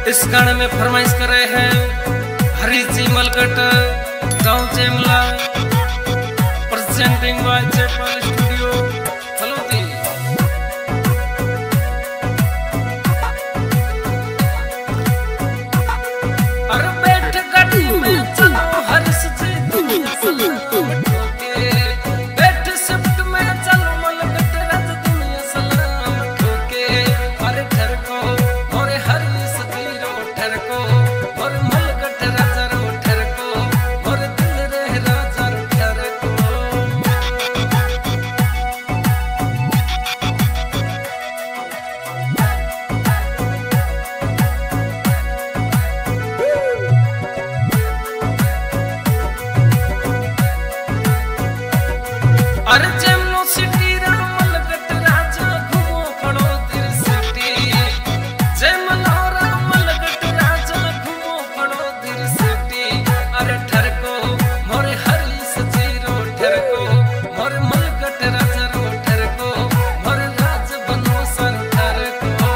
इस गाने में फरमाइश कर रहे हैं हरी जी मलकट गाँव Chemla presenting by Chepal studio Halodi. अरे बैठ गाड़ी में चलो हरीश जी तुम बैठ शिफ्ट में चलो मलकट राज दुनिया सलाम ठोके। अरे घर को मोरे हरीश जी रो ठर को और मलकट राजा रो ठर को और दिल रे राजा रो ठर को। अरे जेमलो सिटी रा मलकट राजा घूमो पड़ो तिर सिटी जेमलो रा मलकट राजा घूमो पड़ो तिर सिटी। अरे ठर को मोरे हरीश जी रो ठर को मोरे मलकट राजा रो ठर को मोरे राज बनो सर ठर को।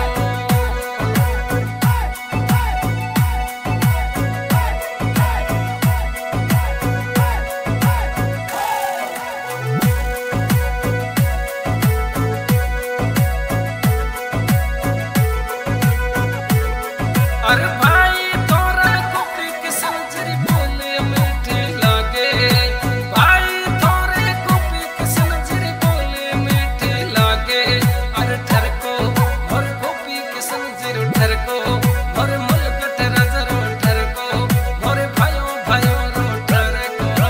अरे भाई तोरा कॉपी के समझरी बोले मीठी लागे भाई तोरे कॉपी के समझरी बोले मीठी लागे। अरे ठर को मोर कॉपी के समझरी ठर को मोर मलकट राजा रो ठर को मोरे भाइयों भाइयों रो ठर को।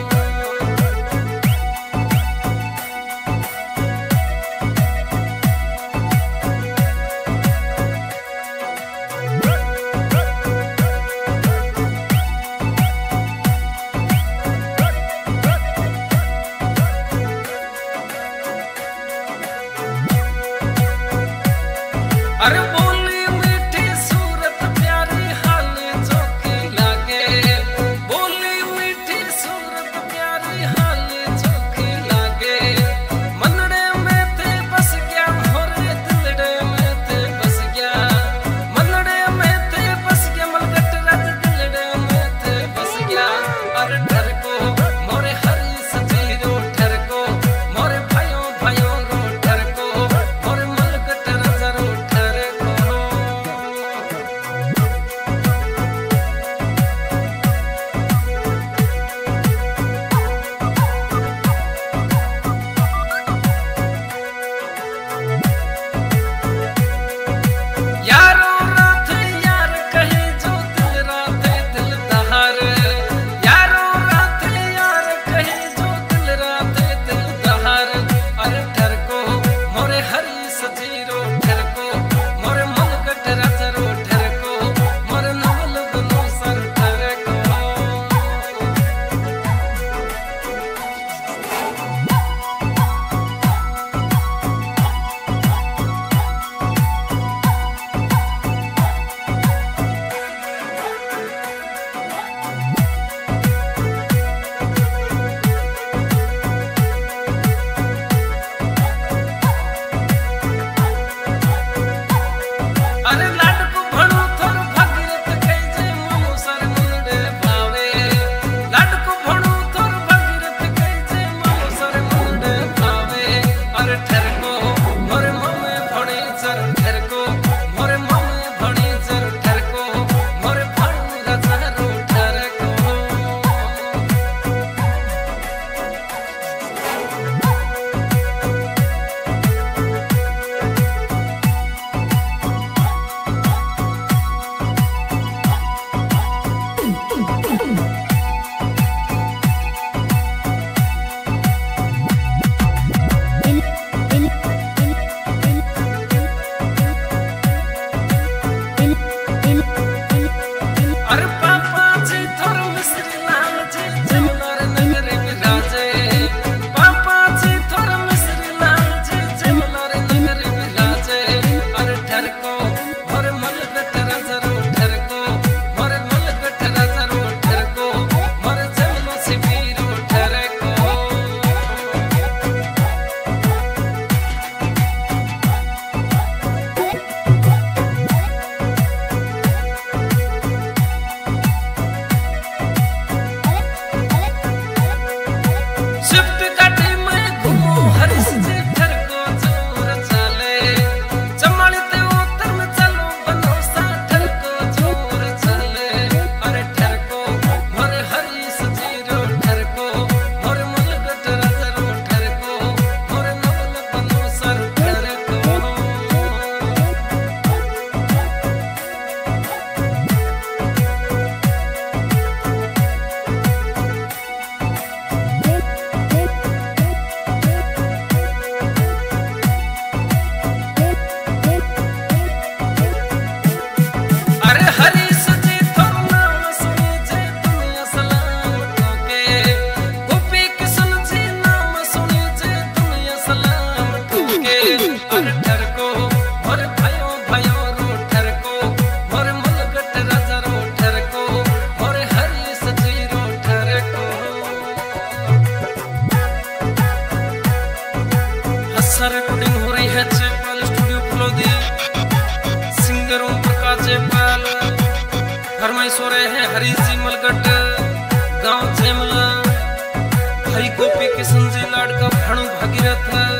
अरे बोली मीठी सूरत प्यारी हाल चौकी लागे बोली मीठी सूरत प्यारी हाल चौकी लागे। मनड़े में थे बस गया मोरे दिलड़े में थे बस गया मनड़े में थे बस गया मलकट राज दिलड़े में थे बस गया। अरे ठर को मोरे हरीश जी रो ठर को मोरे भाइयों भाइयों रो ठर को मोरे मलकट राजा रो ठर को। परमेश्वर है हरी जी मलगट गांव जेमला हरी गोपी किशन जी लाडका भाणु भगीरथ